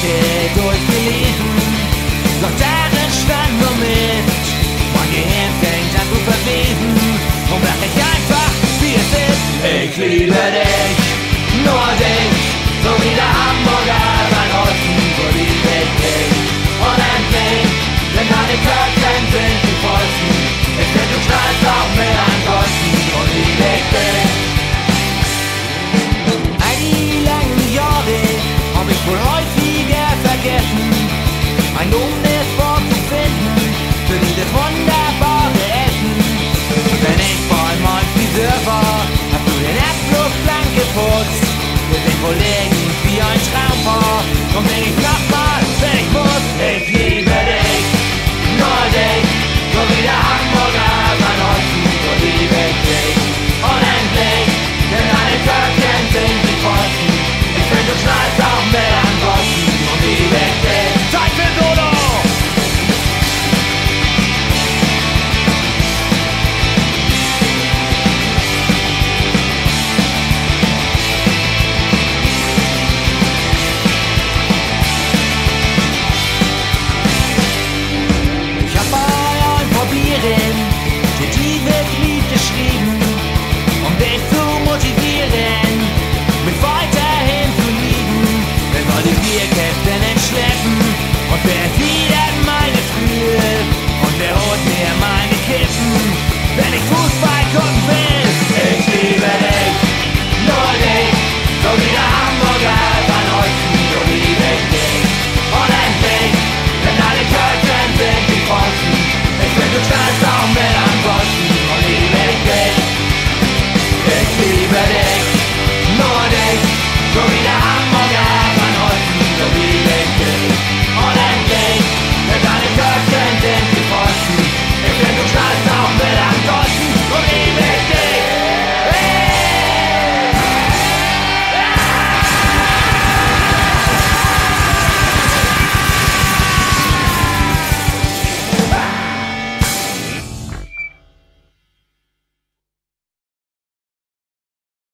Geschichte durchgelesen, doch darin stand nur mit, mein Gehirn fängt an zu verwesen und mach ich einfach, wie es ist. Ich liebe dich, nur dich, so wie der Hamburger sein Osten, so lieb ich dich unendlich, denn deine Köpfen sind die vollsten. Ich bin du strahlst auch mit ansonsten, so lieb ich dich. All die langen Jahre hab ich wohl häufiger vergessen, ein dummes Wort zu finden für dieses wunderbare Essen. Wenn ich bei meinem Friseur war, hast du den Abfluss blank geputzt, wir sind wohl irgendwie ein Traum war und wenn ich nach